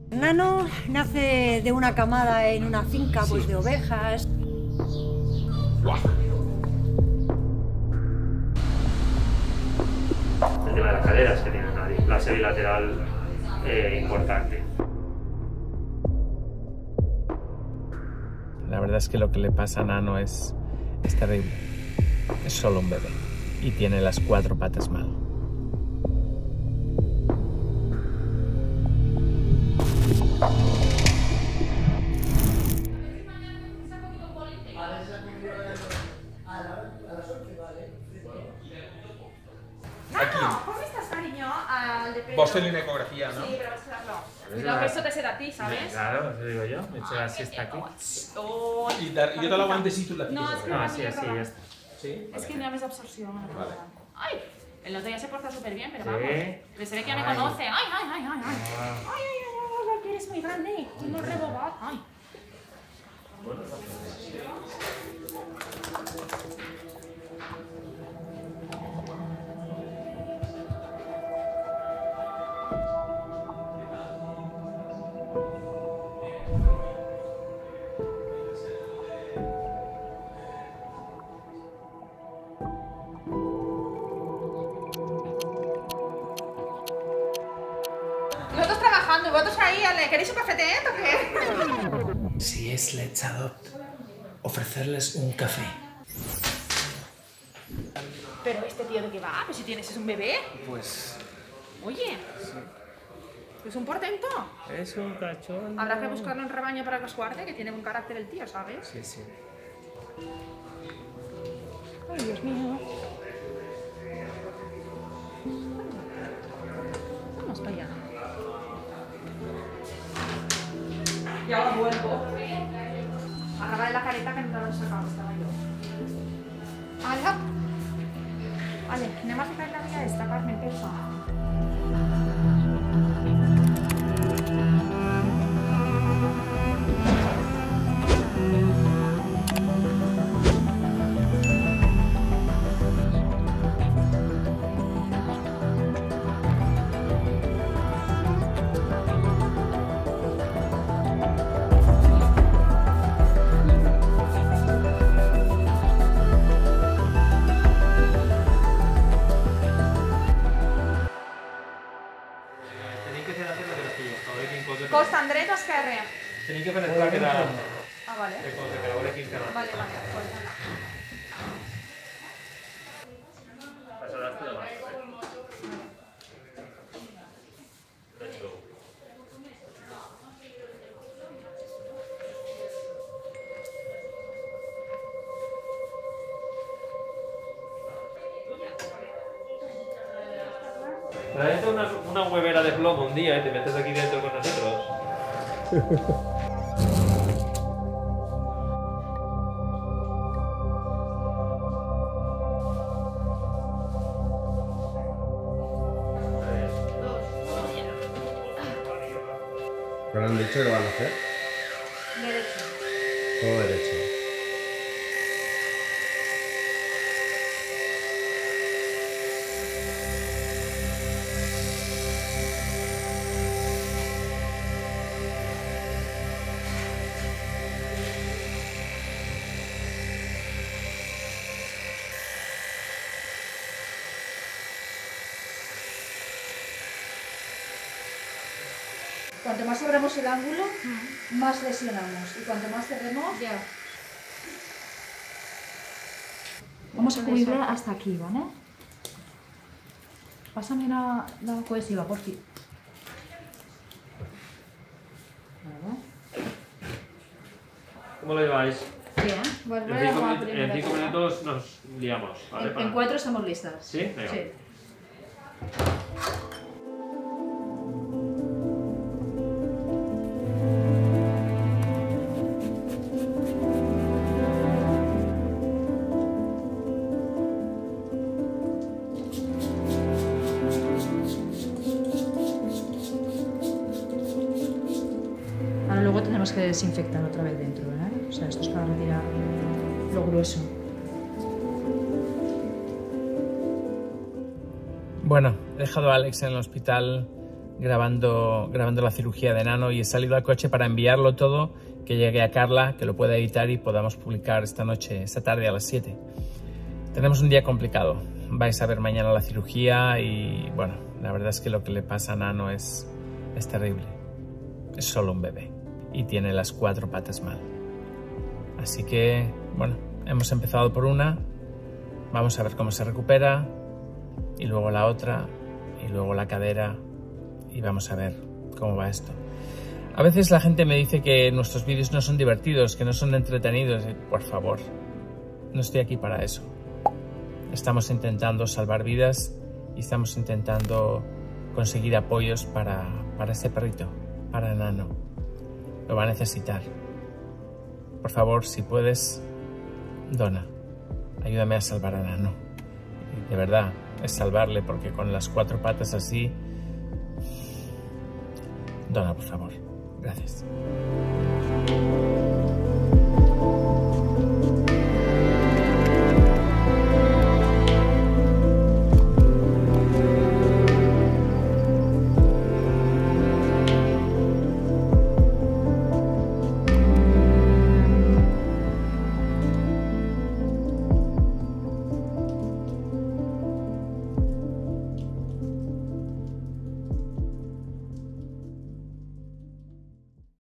Nano nace de una camada en una finca pues, de ovejas. El tema de las caderas, que tiene una displasia bilateral importante. La verdad es que lo que le pasa a Nano es terrible. Es solo un bebé y tiene las 4 patas mal. ¿Cómo estás, cariño? Vos tenés una ecografía, ¿no? Sí, pero vas a hacerlo. Cuidado que esto te será a ti, ¿sabes? Claro, eso digo yo. Me he hecho la siesta aquí. Y yo te lo aguanto si tú la No, tienes. es que No, así, así, ya está. ¿Sí? Es que no me da absorción. Vale. ¡Ay! El otro día se porta súper bien, pero Sí. vamos. Pero se ve que ya me Ay. conoce. ¡Ay, ay, ay, ay! ¡Ay, Ah. ay, ay! ay, que eres muy grande! ¡Tú no rebobar! ¡Ay! Nosotros trabajando y vosotros ahí, ¿le queréis un café o qué? Si es Let's Adopt, ofrecerles un café. Pero este tío de qué va, pues si tienes es un bebé. Pues... Oye, es un portento. Es un cachón. Habrá que buscarle un rebaño para que os guarde, que tiene buen carácter el tío, ¿sabes? sí, sí. Ay, Dios mío. Vamos para allá. Y ahora vuelvo. Agarra la careta que no te lo he sacado, estaba yo. ¡Hala! Vale, anem a ficar la via esta, Carmen, porfa. Tenéis que fer hacer la grafia. A veure quin cosa... Costa Andret o esquerre? Tenéis que fer el que era... Ah, vale. De cosa, que a veure quin tema. Vale, vale, pues anda. Passaràs tu davant. Let's go. Traete una huevera de plomo un día y te metes aquí dentro con nosotros. ¿Pero han dicho que van a hacer? Derecho. Todo derecho. Cuanto más abramos el ángulo, más lesionamos. Y cuanto más cerremos, Ya. vamos a cubrirla hasta aquí, ¿vale? Pásame la cohesiva, por fin. ¿Cómo lo lleváis? Bien, pues voy a En jugar 5 primero. minutos nos liamos, ¿vale? En 4 estamos listas. ¿Sí? Venga. Sí. Ahora luego tenemos que desinfectar otra vez dentro, ¿eh? O sea, esto es para retirar lo grueso. Bueno, he dejado a Alex en el hospital grabando la cirugía de Nano y he salido al coche para enviarlo todo, que llegue a Carla, que lo pueda editar y podamos publicar esta tarde a las 7. Tenemos un día complicado. Vais a ver mañana la cirugía y bueno, la verdad es que lo que le pasa a Nano es terrible. Es solo un bebé y tiene las 4 patas mal. Así que bueno, hemos empezado por una, vamos a ver cómo se recupera y luego la otra y luego la cadera y vamos a ver cómo va esto. A veces la gente me dice que nuestros vídeos no son divertidos, que no son entretenidos. Por favor, no estoy aquí para eso. Estamos intentando salvar vidas y estamos intentando conseguir apoyos para este perrito, para Nano. Lo va a necesitar. Por favor, si puedes, dona. Ayúdame a salvar a Nano. Y de verdad, es salvarle porque con las 4 patas así... Dona, por favor. Gracias.